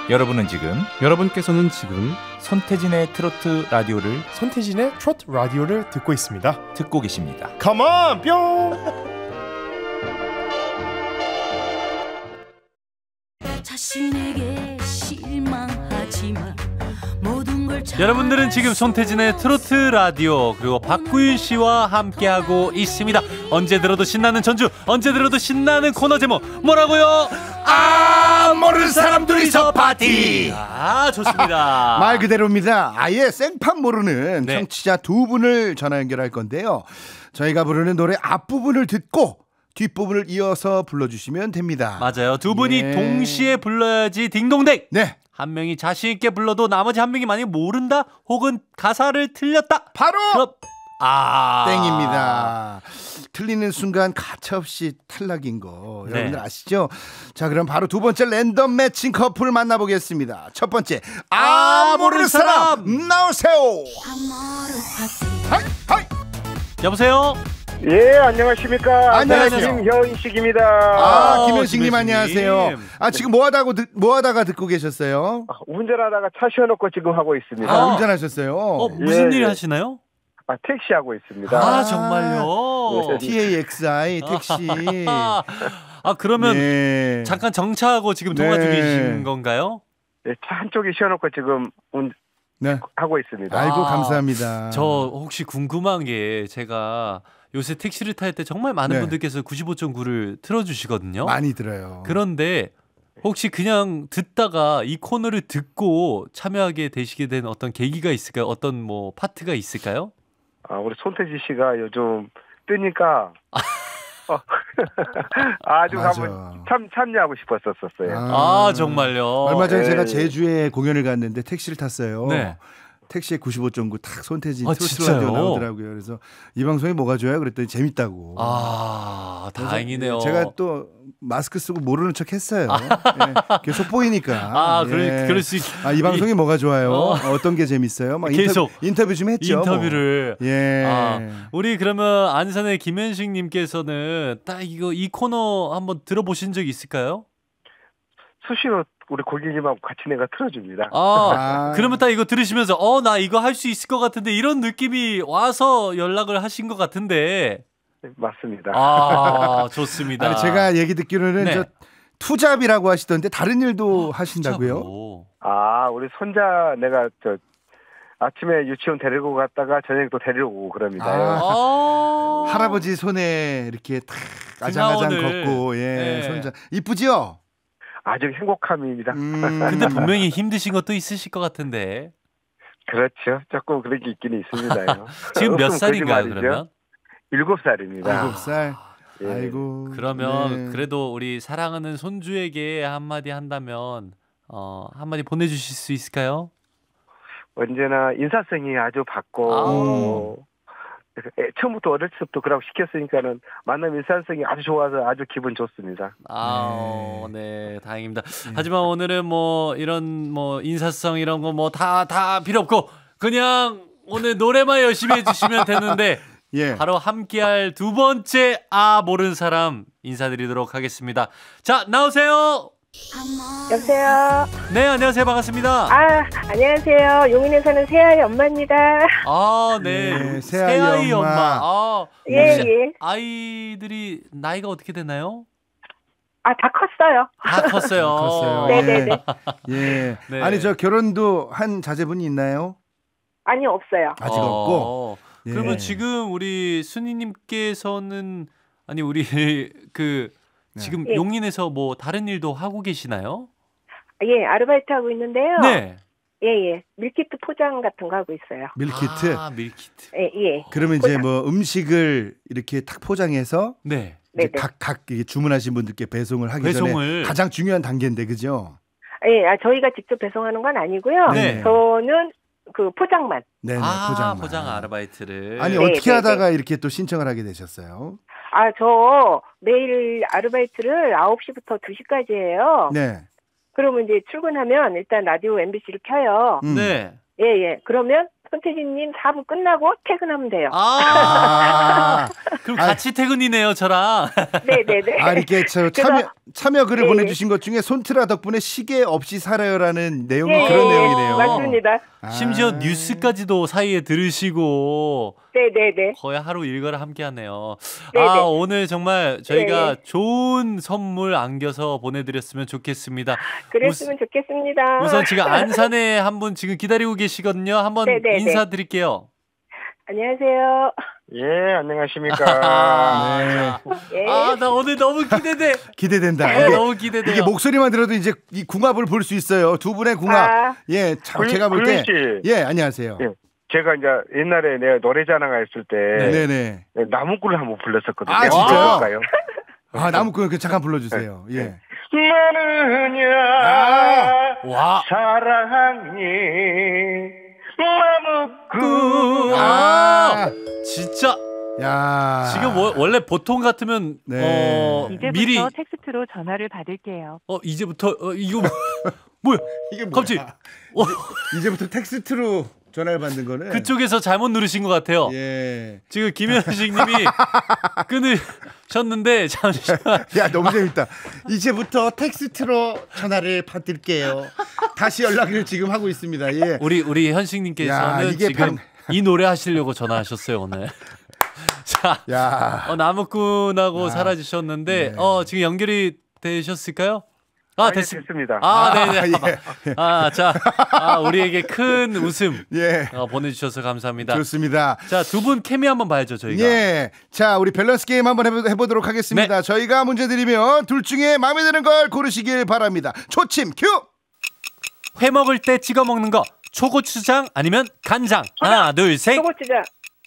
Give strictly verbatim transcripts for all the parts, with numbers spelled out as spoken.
여러분은 지금 여러분께서는 지금 손태진의 트로트 라디오를 손태진의 트로트 라디오를 듣고 있습니다. 듣고 계십니다. Come on, 뿅! 자신에게 실망하지 마. 모든 걸 여러분들은 지금 손태진의 트로트 라디오 그리고 박구윤 씨와 함께하고 있습니다. 언제 들어도 신나는 전주, 언제 들어도 신나는 코너 제목 뭐라고요? 아, 모르는 사람 둘이서 파티. 아, 좋습니다. 말 그대로입니다. 아예 생판 모르는 네. 청취자 두 분을 전화 연결할 건데요. 저희가 부르는 노래 앞부분을 듣고 뒷부분을 이어서 불러주시면 됩니다. 맞아요. 두 분이 예. 동시에 불러야지 딩동댕. 네, 한 명이 자신 있게 불러도 나머지 한 명이 만약에 모른다 혹은 가사를 틀렸다. 바로 그럼 아 땡입니다. 틀리는 순간 가차없이 탈락인 거 네. 여러분들 아시죠? 자, 그럼 바로 두 번째 랜덤 매칭 커플 만나보겠습니다. 첫 번째, 아, 모르는 사람 나오세요. 하이, 하이. 여보세요. 예, 안녕하십니까. 안녕하세요. 김현식입니다. 아, 아, 김현식님 김현식님. 안녕하세요. 아, 지금 뭐 하다가 듣, 뭐 하다가 듣고 계셨어요? 아, 운전하다가 차 쉬어놓고 지금 하고 있습니다. 아, 아. 운전하셨어요? 어, 무슨 예, 일 예. 하시나요? 아, 택시 하고 있습니다. 아, 아. 정말요. 티에이엑스아이 택시. 아, 그러면 네. 잠깐 정차하고 지금 통화 네. 중이신 건가요? 예, 차 한쪽에 쉬어놓고 지금 운, 네. 하고 있습니다. 아이고, 아, 감사합니다. 저 혹시 궁금한 게 제가 요새 택시를 탈 때 정말 많은 네. 분들께서 구십오 점 구를 틀어주시거든요. 많이 들어요. 그런데 혹시 그냥 듣다가 이 코너를 듣고 참여하게 되시게 된 어떤 계기가 있을까요? 어떤 뭐 파트가 있을까요? 아, 우리 손태지 씨가 요즘 뜨니까 어, 아주 맞아. 한번 참 참여하고 싶었었어요. 아, 정말요. 얼마 전에 예, 제가 예. 제주에 공연을 갔는데 택시를 탔어요. 네. 택시에 구십오 점 구 탁 손태진 아, 트로트 진짜요? 라디오 나오더라고요. 그래서 이 방송이 뭐가 좋아요? 그랬더니 재밌다고. 아, 다행이네요. 제가 또 마스크 쓰고 모르는 척 했어요. 예, 계속 보이니까. 아, 그럴, 그럴 수 있... 아, 이 방송이 뭐가 좋아요? 어. 어떤 게 재밌어요? 막 계속 인터뷰, 인터뷰 좀 했죠. 인터뷰를. 뭐. 예. 아, 우리 그러면 안산의 김현식님께서는 딱 이거 이 코너 한번 들어보신 적 있을까요? 수시로 우리 고객님하고 같이 내가 틀어줍니다. 아, 아. 그러면 딱 이거 들으시면서 어, 나 이거 할 수 있을 것 같은데 이런 느낌이 와서 연락을 하신 것 같은데. 네, 맞습니다. 아, 좋습니다. 아니, 제가 얘기 듣기로는 네. 저 투잡이라고 하시던데 다른 일도 하신다고요? 진짜로. 아, 우리 손자 내가 저 아침에 유치원 데리고 갔다가 저녁에 또 데리러 오고 그럽니다. 아. 아. 할아버지 손에 이렇게 탁 아장아장 등하원을. 걷고 예, 네. 손자 이쁘지요? 아주 행복함입니다. 음. 근데 분명히 힘드신 것도 있으실 것 같은데. 그렇죠. 조금 그런 게 있긴 있습니다요. 지금 몇 없으면 살인가요, 거짓말이죠. 그러면? 일곱 살입니다. 일곱 살. 예. 아이고. 그러면 네. 그래도 우리 사랑하는 손주에게 한마디 한다면 어, 한마디 보내주실 수 있을까요? 언제나 인사성이 아주 밝고 아. 어, 애- 처음부터 어릴 때부터 그러고 시켰으니까는 만남 인사성이 아주 좋아서 아주 기분 좋습니다. 아, 네, 다행입니다. 하지만 오늘은 뭐 이런 뭐 인사성 이런 거 뭐 다 다 필요 없고 그냥 오늘 노래만 열심히 해주시면 되는데 예. 바로 함께할 두 번째 아 모르는 사람 인사드리도록 하겠습니다. 자, 나오세요. 여보세요. 네, 안녕하세요. 반갑습니다. 아, 안녕하세요. 용인에 사는 새아이 엄마입니다. 아, 네. 네, 새아이 엄마. 아, 예, 혹시 예. 아이들이 나이가 어떻게 되나요? 아, 다 컸어요. 다 컸어요. 컸어요. 네네네. 예. 네. 아니 저 결혼도 한 자제분이 있나요? 아니, 없어요. 아직 없고. 예. 그러면 지금 우리 순이님께서는 아니 우리 그 지금 예. 용인에서 뭐 다른 일도 하고 계시나요? 예, 아르바이트 하고 있는데요. 네. 예, 예. 밀키트 포장 같은 거 하고 있어요. 밀키트. 아, 밀키트. 예, 예. 그러면 이제 포장. 뭐 음식을 이렇게 탁 포장해서 네. 이제 네네. 각, 각 이게 주문하신 분들께 배송을 하기 배송을. 전에 가장 중요한 단계인데 그죠? 예, 아, 저희가 직접 배송하는 건 아니고요. 네. 저는 그 포장만. 네네, 아, 포장만. 포장 아르바이트를. 아니 네, 어떻게 네, 하다가 이렇게 또 신청을 하게 되셨어요? 아, 저 매일 아르바이트를 아홉 시부터 두 시까지 해요. 네. 그러면 이제 출근하면 일단 라디오 엠비씨를 켜요. 음. 네. 예, 예. 그러면 손태진님 사 부 끝나고 퇴근하면 돼요. 아, 아, 그럼 같이 퇴근이네요, 저랑. 네네네. 아 이렇게 저 그래서- 참여 참여 글을 네. 보내주신 것 중에 손트라 덕분에 시계 없이 살아요라는 내용이 네, 그런 네, 내용이네요. 맞습니다. 아. 심지어 뉴스까지도 사이에 들으시고 네네네. 거의 하루 일과를 함께하네요. 네네. 아 오늘 정말 저희가 네. 좋은 선물 안겨서 보내드렸으면 좋겠습니다. 그랬으면 좋겠습니다. 우선 지금 안산에 한 분 지금 기다리고 계시거든요. 한번 네네네. 인사드릴게요. 안녕하세요. 예, 안녕하십니까. 네. 예. 아 나 오늘 너무 기대돼. 기대된다. 아, 이게, 너무 기대돼요. 이게 목소리만 들어도 이제 이 궁합을 볼 수 있어요. 두 분의 궁합. 아. 예, 참 굴- 제가 볼 때. 굴리 씨. 예, 안녕하세요. 예. 제가 이제 옛날에 내가 노래자랑 했을 때 네, 네. 네, 나무꾼을 한번 불렀었거든요. 아, 내가 진짜요? 불러볼까요? 아, 나무꾼 그 잠깐 불러주세요. 네. 예. 나는야 와. 사랑이 나무꾼. 아 진짜 야. 지금 워- 원래 보통 같으면 네. 어, 이제부터 미리 텍스트로 전화를 받을게요. 어 이제부터 어, 이거 뭐- 뭐야? 이게 뭐야? 갑자기 어, 이제부터 텍스트로 전화를 받는 거는 그쪽에서 잘못 누르신 것 같아요. 예. 지금 김현식님이 끊으셨는데 잠시만. 야, 너무 재밌다. 이제부터 텍스트로 전화를 받을게요. 다시 연락을 지금 하고 있습니다. 예. 우리 우리 야, 현식님께서는 이게 지금 방- 이 노래 하시려고 전화하셨어요 오늘. 자, 야. 어, 나무꾼하고 아, 사라지셨는데 네. 어 지금 연결이 되셨을까요? 아, 아, 예, 됐습니다. 됐습니다. 아, 네네. 예. 아, 자, 아, 우리에게 큰 웃음 예. 어, 보내주셔서 감사합니다. 좋습니다. 자, 두 분 케미 한번 봐야죠, 저희가. 예. 자, 우리 밸런스 게임 한번 해보, 해보도록 하겠습니다. 네. 저희가 문제 드리면 둘 중에 마음에 드는 걸 고르시길 바랍니다. 초침 큐! 회 먹을 때 찍어 먹는 거. 초고추장 아니면 간장. 하나, 둘, 셋. 초고추장.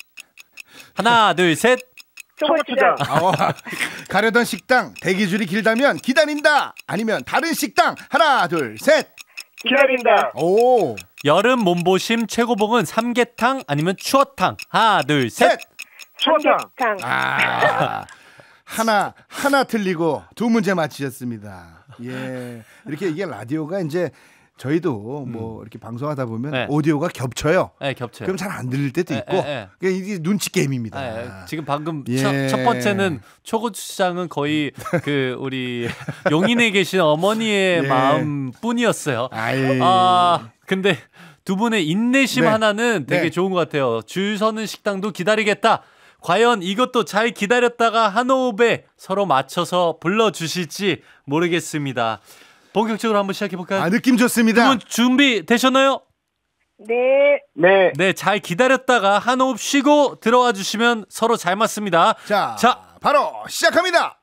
하나, 둘, 셋. 초고추장. 어, 가려던 식당 대기줄이 길다면 기다린다. 아니면 다른 식당 하나 둘 셋. 기다린다. 오. 여름 몸보심 최고봉은 삼계탕 아니면 추어탕. 하나, 둘, 셋. 셋. 추어탕. 삼계탕. 아. 하나 하나 틀리고 두 문제 맞히셨습니다. 예. 이렇게 이게 라디오가 이제 저희도 뭐 이렇게 방송하다 보면 네. 오디오가 겹쳐요. 네, 겹쳐요. 그럼 잘 안 들릴 때도 네, 있고. 네, 네. 그게 이게 눈치 게임입니다. 네, 지금 방금 예. 첫, 첫 번째는 초고추장은 거의 그 우리 용인에 계신 어머니의 예. 마음뿐이었어요. 아이. 아 근데 두 분의 인내심 네. 하나는 되게 네. 좋은 것 같아요. 줄 서는 식당도 기다리겠다. 과연 이것도 잘 기다렸다가 한 호흡에 서로 맞춰서 불러주실지 모르겠습니다. 본격적으로 한번 시작해볼까요? 아, 느낌 좋습니다. 두 분 준비 되셨나요? 네. 네. 네, 잘 기다렸다가 한 호흡 쉬고 들어와 주시면 서로 잘 맞습니다. 자, 자. 바로 시작합니다.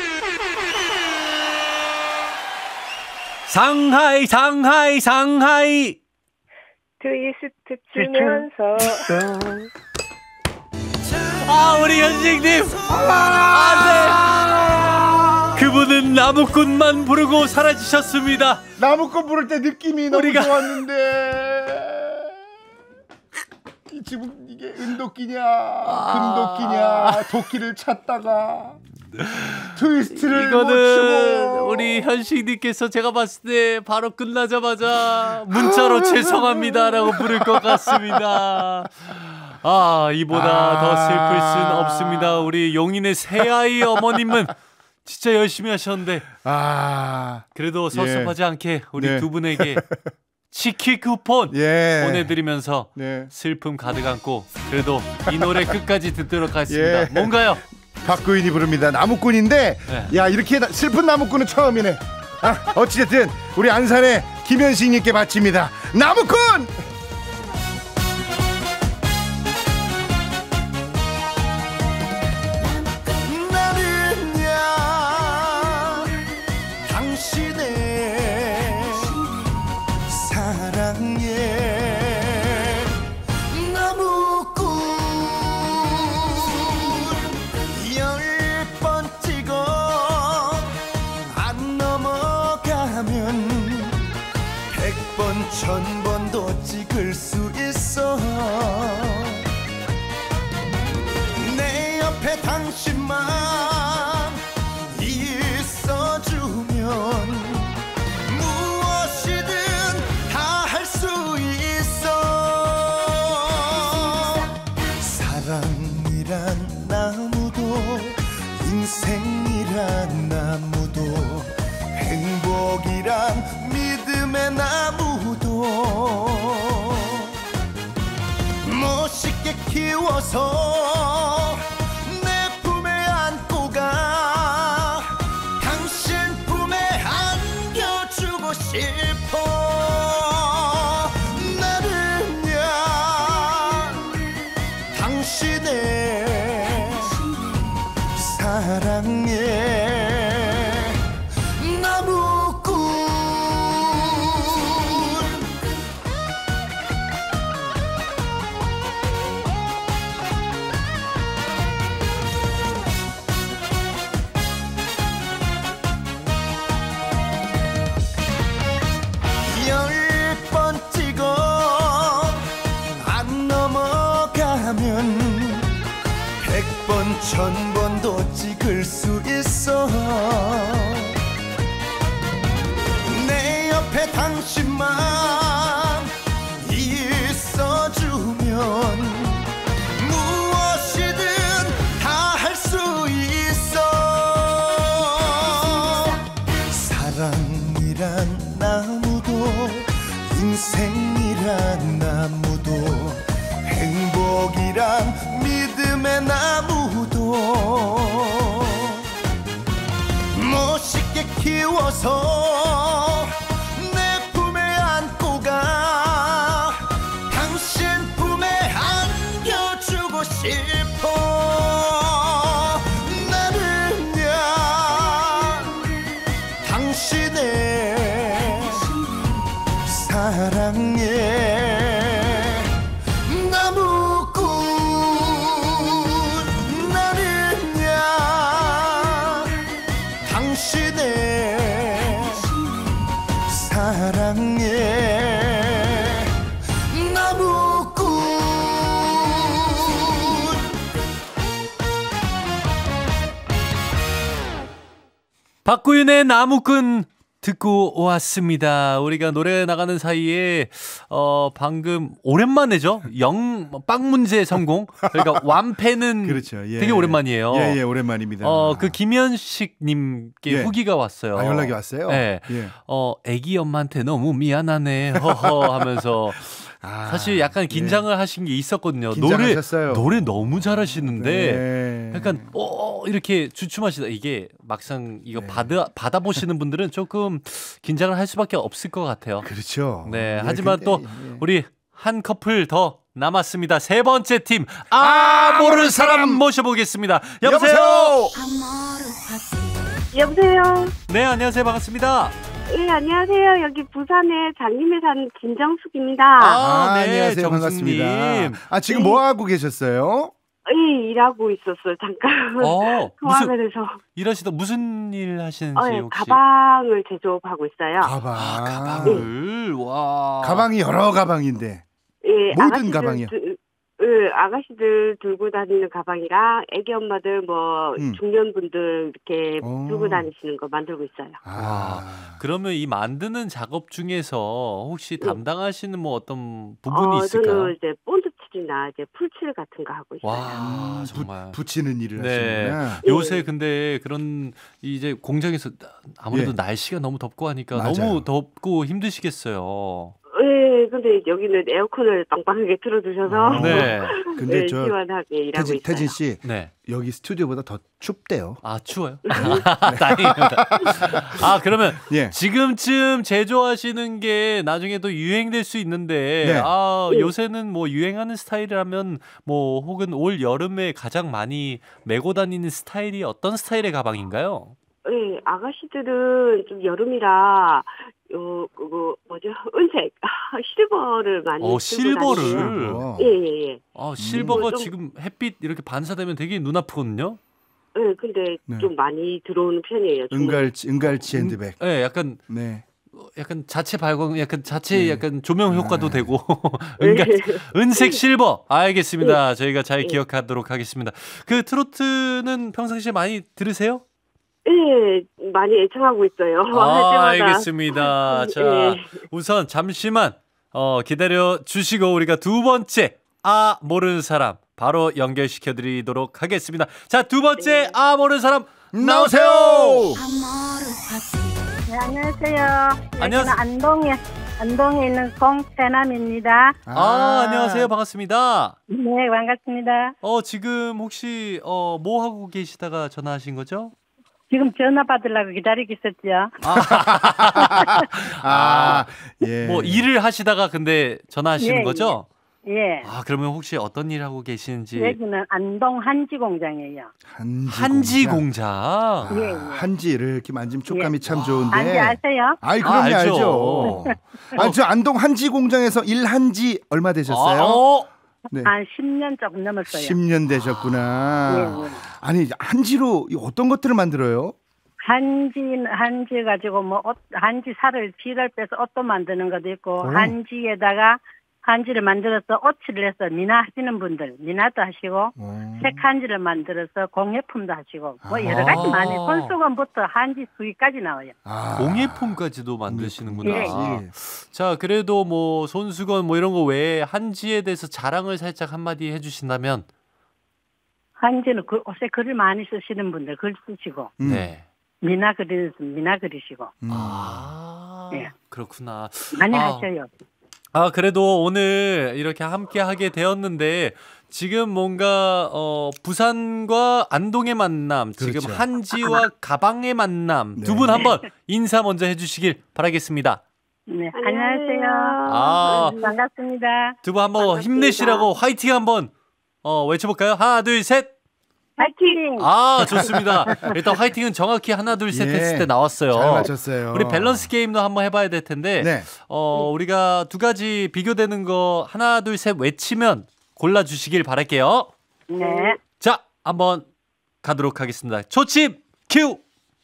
상하이, 상하이, 상하이. 트위스트 추면서. 아, 우리 현식님. 아, 네. 그분은 나무꾼만 부르고 사라지셨습니다. 나무꾼 부를 때 느낌이 너무 우리가- 좋았는데 이 지금 이게 은도끼냐 금도끼냐 도끼를 찾다가 트위스트를 못 이거는 추고 우리 현식님께서 제가 봤을 때 바로 끝나자마자 문자로 죄송합니다라고 부를 것 같습니다. 아, 이보다 아. 더 슬플 순 없습니다. 우리 용인의 새아이 어머님은 진짜 열심히 하셨는데 아, 그래도 섭섭하지 않게 우리 네. 두 분에게 치킨 쿠폰 예. 보내드리면서 네. 슬픔 가득 안고 그래도 이 노래 끝까지 듣도록 하겠습니다. 예. 뭔가요? 박구인이 부릅니다. 나무꾼인데 네. 야 이렇게 나- 슬픈 나무꾼은 처음이네. 아, 어찌됐든 우리 안산의 김현식님께 바칩니다. 나무꾼! 나는야 당신의 사랑에 나무꾼 열 번 찍어 안 넘어가면 백 번 천 번도 찍어 인생이란 나무도 행복이란 믿음의 나무도 멋있게 키워서 내 품에 안고 가 당신 품에 안겨주고 싶어 나는야 당신의 사랑에 천 번도 찍을 수 있어 내 옆에 당신만 있어주면 무엇이든 다 할 수 있어 사랑이란 나무도 인생이란 나무도 행복이란 믿음의 나무도 멋있게 키워서 내 품에 안고 가 당신 품에 안겨주고 싶어 나는야 당신의 사랑에 박구윤의 나무꾼 듣고 왔습니다. 우리가 노래 나가는 사이에 어 방금 오랜만에죠. 영 빵 문제 성공. 그러니까 완패는 그렇죠. 예. 되게 오랜만이에요. 예, 예, 오랜만입니다. 어, 그 김현식 님께 예. 후기가 왔어요. 아, 연락이 왔어요? 네. 예. 어, 애기 엄마한테 너무 미안하네. 허허 하면서 아, 사실 약간 긴장을 예. 하신 게 있었거든요. 긴장하셨어요. 노래 노래 너무 잘하시는데 네. 약간 어 이렇게 주춤하시다. 이게 막상 이거 네. 받아 받아 보시는 분들은 조금 긴장을 할 수밖에 없을 것 같아요. 그렇죠. 네. 예, 하지만 근데, 또 예. 우리 한 커플 더 남았습니다. 세 번째 팀. 아, 모르는 사람 모셔보겠습니다. 여보세요? 여보세요. 네, 안녕하세요. 반갑습니다. 예, 안녕하세요. 여기 부산에 장림에 사는 김정숙입니다. 아, 네, 안녕하세요. 정숙님. 반갑습니다. 아, 지금 네. 뭐 하고 계셨어요? 예, 일하고 있었어요. 잠깐. 어, 무슨 통화를 해서. 일하시다 무슨 일 하시는지 어, 예, 혹시? 가방을 제조업하고 있어요. 가방. 아, 가방을. 와. 가방이 여러 가방인데. 예, 모든 아가씨들 가방이요? 들- 예, 아가씨들 들고 다니는 가방이랑 애기 엄마들 뭐 음. 중년분들 이렇게 오. 들고 다니시는 거 만들고 있어요. 아. 그러면 이 만드는 작업 중에서 혹시 네. 담당하시는 뭐 어떤 부분이 어, 있을까요? 저는 이제 본드칠이나 이제 풀칠 같은 거 하고 있어요. 와, 음, 정말. 부, 붙이는 일을 네. 하시는구나. 요새 근데 그런 이제 공장에서 아무래도 예. 날씨가 너무 덥고 하니까 맞아요. 너무 덥고 힘드시겠어요. 예, 근데 여기는 에어컨을 빵빵하게 틀어주셔서 네. 근데 네, 저 시원하게 일하고 태진, 있어요. 태진 씨 네. 여기 스튜디오보다 더 춥대요. 아, 추워요? 다행입니다. 아, 그러면 예. 지금쯤 제조하시는 게 나중에 또 유행될 수 있는데, 네. 아, 네. 요새는 뭐 유행하는 스타일이라면 뭐 혹은 올 여름에 가장 많이 메고 다니는 스타일이 어떤 스타일의 가방인가요? 예, 아가씨들은 좀 여름이라 요 그거 뭐죠? 은색, 아, 실버를 많이 어, 쓰고 실버를. 다니세요. 어. 예, 예, 예. 아, 실버가 좀- 지금 햇빛 이렇게 반사되면 되게 눈 아프거든요? 예, 근데 네. 좀 많이 들어오는 편이에요. 주문이. 은갈치 은갈치 핸드백. 네, 약간 네. 약간 자체 발광, 약간 자체 네. 약간 조명 효과도 아. 되고 은가, 네. 은색 실버. 알겠습니다. 저희가 잘 네. 기억하도록 하겠습니다. 그 트로트는 평상시에 많이 들으세요? 예, 많이 애청하고 있어요. 할 아, 때마다. 알겠습니다. 자, 네. 우선 잠시만 어, 기다려 주시고 우리가 두 번째 아 모르는 사람 바로 연결시켜 드리도록 하겠습니다. 자, 두 번째 네. 아 모르는 사람 나오세요. 네, 안녕하세요. 안녕하세요. 안동에 안동에 있는 공태남입니다. 아, 아, 안녕하세요. 반갑습니다. 네, 반갑습니다. 어, 지금 혹시 어, 뭐 하고 계시다가 전화하신 거죠? 지금 전화 받으려고 기다리고 있었죠. 아, 아, 예. 뭐 일을 하시다가 근데 전화하시는 예, 거죠? 예. 아, 그러면 혹시 어떤 일 하고 계시는지. 여기는 안동 한지 공장이에요. 한지, 한지 공장. 공장. 예, 예. 한지를 이렇게 만지면 촉감이 예. 참 좋은데. 한지 아세요? 아이, 그럼요, 아, 알죠. 알죠. 아, 저 안동 한지 공장에서 일한 지 얼마 되셨어요? 아, 어? 네. 한 십 년 조금 넘었어요. 십 년 되셨구나. 예, 예. 아니, 한지로 이 어떤 것들을 만들어요? 한지 한지 가지고 뭐 옷, 한지 살을 지를 빼서 옷도 만드는 것도 있고 오. 한지에다가 한지를 만들어서 옷을 해서 미나 하시는 분들 미나도 하시고 오. 색한지를 만들어서 공예품도 하시고 뭐 아. 여러 가지 많이 손수건부터 한지 수기까지 나와요. 아. 공예품까지도 만드시는구나. 예, 예. 자, 그래도 뭐 손수건 뭐 이런 거 외에 한지에 대해서 자랑을 살짝 한마디 해주신다면. 한지는 그 옷에 글을 많이 쓰시는 분들 글 쓰시고 음. 네. 미나 그리는 미나 그리시고 음. 아, 예. 그렇구나. 많이 아. 하셔요. 아, 그래도 오늘 이렇게 함께 하게 되었는데 지금 뭔가 어, 부산과 안동의 만남, 지금 그렇죠. 한지와 가방의 만남 네. 두 분 한번 인사 먼저 해주시길 바라겠습니다. 네, 안녕하세요. 아. 네, 반갑습니다. 두 분 한번 반갑습니다. 힘내시라고 화이팅 한번 어, 외쳐볼까요? 하나, 둘, 셋. 파이팅! 아, 좋습니다. 일단 화이팅은 정확히 하나, 둘, 셋 예. 했을 때 나왔어요. 잘 맞췄어요. 우리 밸런스 게임도 한번 해봐야 될 텐데, 네. 어, 우리가 두 가지 비교되는 거 하나, 둘, 셋 외치면 골라주시길 바랄게요. 네. 자, 한번 가도록 하겠습니다. 초침 큐!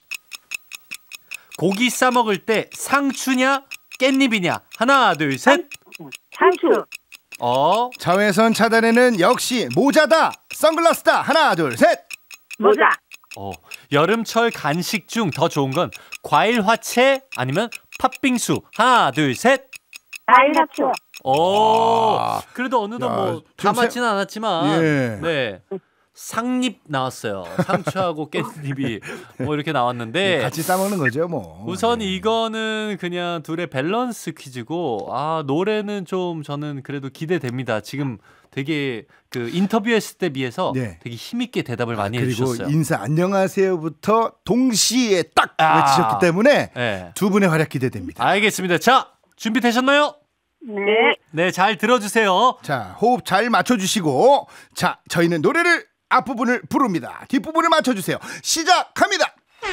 고기 싸 먹을 때 상추냐 깻잎이냐? 하나, 둘, 셋. 상추. 어, 자외선 차단에는 역시 모자다. 선글라스다. 하나, 둘, 셋. 모자. 어, 여름철 간식 중 더 좋은 건 과일 화채 아니면 팥빙수. 하나, 둘, 셋. 다이라초. 오, 아. 그래도 어느덧 야, 뭐 지금 다 맞지는 않았지만, 예. 네. 상잎 나왔어요. 상추하고 깻잎이 뭐 이렇게 나왔는데 같이 싸먹는 거죠, 뭐. 우선 예. 이거는 그냥 둘의 밸런스 퀴즈고, 아, 노래는 좀 저는 그래도 기대됩니다. 지금 되게 그 인터뷰했을 때 비해서 네. 되게 힘있게 대답을 많이 그리고 해주셨어요. 인사 안녕하세요부터 동시에 딱 아. 외치셨기 때문에 네. 두 분의 활약 기대됩니다. 알겠습니다. 자, 준비되셨나요? 네. 네, 잘 들어주세요. 자, 호흡 잘 맞춰주시고, 자, 저희는 노래를 앞부분을 부릅니다. 뒷부분을 맞춰주세요. 시작합니다.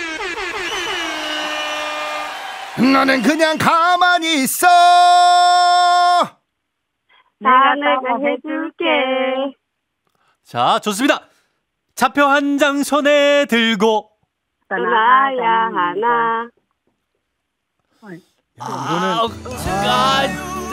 너는 그냥 가만히 있어. 내가 내가 해줄게. 자, 좋습니다. 차표 한 장 손에 들고. 떠나야 하나. 아, 아,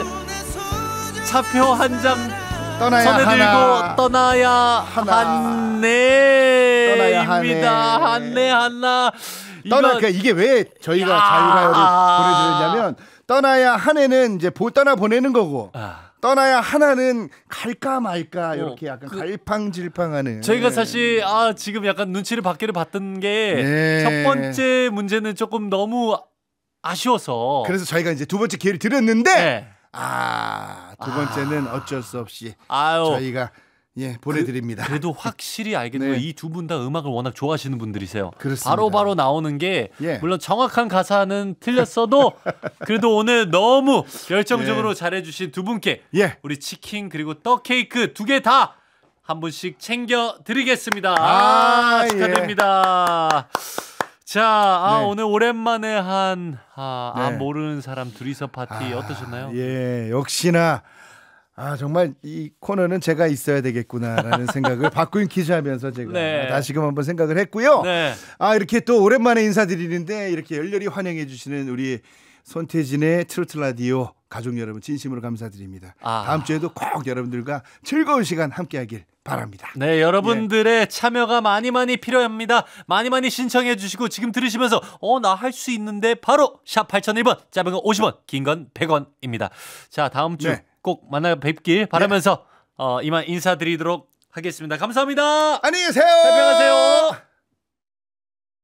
차표 한 장 떠나야 손에 하나. 들고 떠나야 하나. 한네입니다. 떠나야 하네. 한네 하나. 떠나 이건- 그 이게 왜 저희가 야. 자유가요를 보내드렸냐면 떠나야 한해는 이제 보 떠나 보내는 거고 아, 떠나야 하나는 갈까 말까 이렇게 어, 약간 그- 갈팡질팡하는. 저희가 사실 아 지금 약간 눈치를 받기를 봤던 게 첫 네. 번째 문제는 조금 너무 아쉬워서. 그래서 저희가 이제 두 번째 기회를 드렸는데 네. 아, 두 번째는 어쩔 수 없이 아유. 저희가 예 보내드립니다. 그래도 확실히 알겠는 네. 이 두 분 다 음악을 워낙 좋아하시는 분들이세요. 그렇습니다. 바로바로 나오는 게 예. 물론 정확한 가사는 틀렸어도 그래도 오늘 너무 열정적으로 예. 잘해주신 두 분께 예. 우리 치킨 그리고 떡 케이크 두 개 다 한 분씩 챙겨 드리겠습니다. 아, 축하드립니다. 자, 아, 네. 오늘 오랜만에 한 아, 아, 네. 모르는 사람 둘이서 파티 아, 어떠셨나요? 예, 역시나 아 정말 이 코너는 제가 있어야 되겠구나라는 생각을 바꾸인 퀴즈하면서 제가 네. 다시금 한번 생각을 했고요. 네. 아 이렇게 또 오랜만에 인사드리는데 이렇게 열렬히 환영해 주시는 우리 손태진의 트로트 라디오 가족 여러분 진심으로 감사드립니다. 아. 다음 주에도 꼭 여러분들과 즐거운 시간 함께하길 바랍니다. 네, 여러분들의 참여가 많이 많이 필요합니다. 많이 많이 신청해 주시고 지금 들으시면서 어, 나 할 수 있는데 바로 샵 팔공공일 번 짧은 건 오십 원, 긴 건 백 원입니다. 자, 다음 주 꼭 네. 만나 뵙길 바라면서 어, 이만 인사드리도록 하겠습니다. 감사합니다. 안녕히 계세요. 안녕하세요.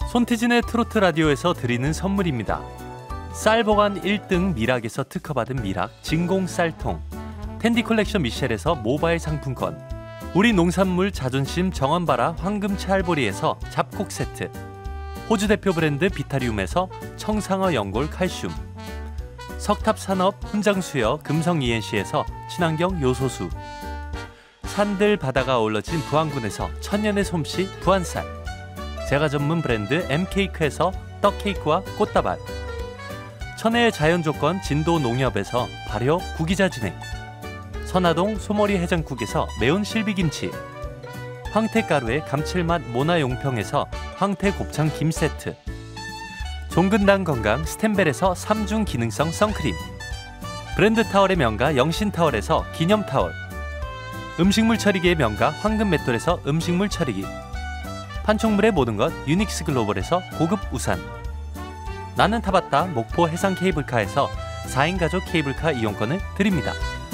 손태진의 트로트 라디오에서 드리는 선물입니다. 쌀보관 일 등 미락에서 특허받은 미락 진공 쌀통, 텐디 컬렉션 미셸에서 모바일 상품권, 우리 농산물 자존심 정원바라 황금 찰보리에서 잡곡 세트, 호주 대표 브랜드 비타리움에서 청상어 연골 칼슘, 석탑산업 훈장수여 금성 이엔씨에서 친환경 요소수, 산들 바다가 어우러진 부안군에서 천년의 솜씨 부안쌀, 제과 전문 브랜드 엠케이크에서 떡케이크와 꽃다발, 천혜의 자연조건 진도 농협에서 발효 구기자 진행, 선화동 소머리 해장국에서 매운 실비김치, 황태가루의 감칠맛 모나용평에서 황태 곱창 김 세트, 종근당 건강 스텐벨에서 삼중 기능성 선크림, 브랜드 타월의 명가 영신타월에서 기념타월, 음식물 처리기의 명가 황금맷돌에서 음식물 처리기, 판촉물의 모든 것 유닉스 글로벌에서 고급 우산, 나는 타봤다 목포 해상 케이블카에서 사 인 가족 케이블카 이용권을 드립니다.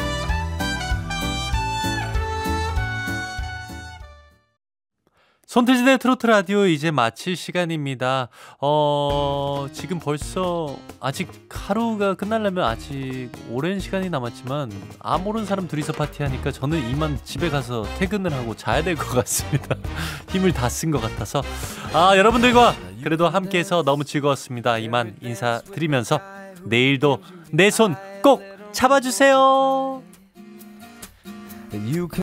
손태진의 트로트 라디오 이제 마칠 시간입니다. 어, 지금 벌써 아직 하루가 끝나려면 아직 오랜 시간이 남았지만 안 모르는 사람 둘이서 파티하니까 저는 이만 집에 가서 퇴근을 하고 자야 될 것 같습니다. 힘을 다 쓴 것 같아서 아 여러분들과 그래도 함께해서 너무 즐거웠습니다. 이만 인사드리면서 내일도 내 손 꼭 잡아주세요.